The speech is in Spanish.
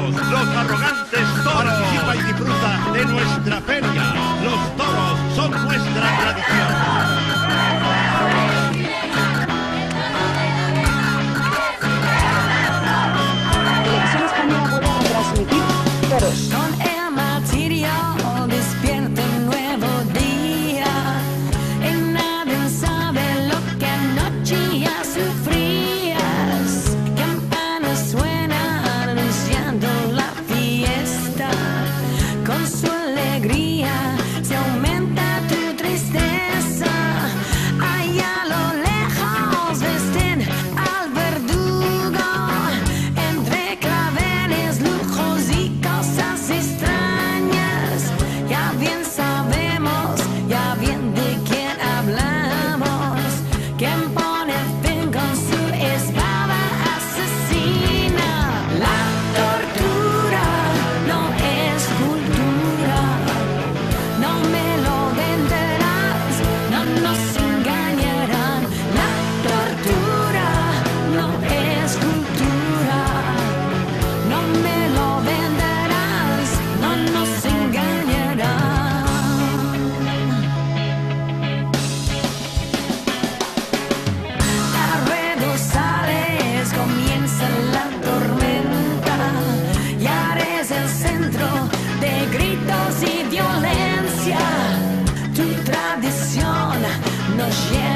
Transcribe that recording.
toros, los arrogantes toros. Participa y disfruta de nuestra feria. Los toros son nuestra tradición. Televisión Española vuelve a transmitir toros. Con el martirio despierta un nuevo día. Y nadie sabe lo que anoche ya sufrías. Campanas suenan anunciando la fiesta. Con su alegría se aumenta tu tristeza. Allá a lo lejos visten al verdugo. Entre claveles, lujos y cosas extrañas. Ya bien sabemos, ya bien de quién hablamos. Quien pone fin con su espada asesina. La tortura no es cultura. No me lo venderás, no nos engañarán. La tortura no es cultura. No me lo venderás, no nos engañarán. A ruedos sales, comienza la tormenta. Ya eres el centro de gritos y violencia. Tu tradición nos llena